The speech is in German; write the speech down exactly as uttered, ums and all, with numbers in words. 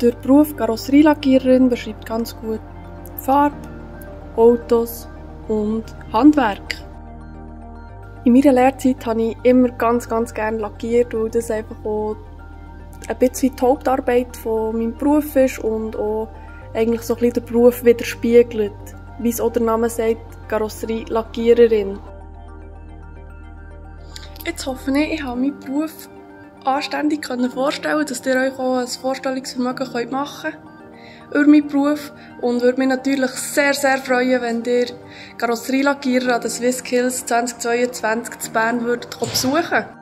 Der Beruf Karosserielackiererin beschreibt ganz gut Farbe, Autos und Handwerk. In meiner Lehrzeit habe ich immer ganz, ganz gerne lackiert, weil das einfach auch ein bisschen die Hauptarbeit von meinem Beruf ist und auch eigentlich so ein bisschen den Beruf widerspiegelt, wie es auch der Name sagt, Karosserielackiererin. Jetzt hoffe ich, ich habe meinen Beruf anständig vorstellen, dass ihr euch auch ein Vorstellungsvermögen machen könnt über meinen Beruf und würde mich natürlich sehr, sehr freuen, wenn ihr Karosserielackierer an den SwissSkills zwanzig zweiundzwanzig zu Bern würdet besuchen würdet.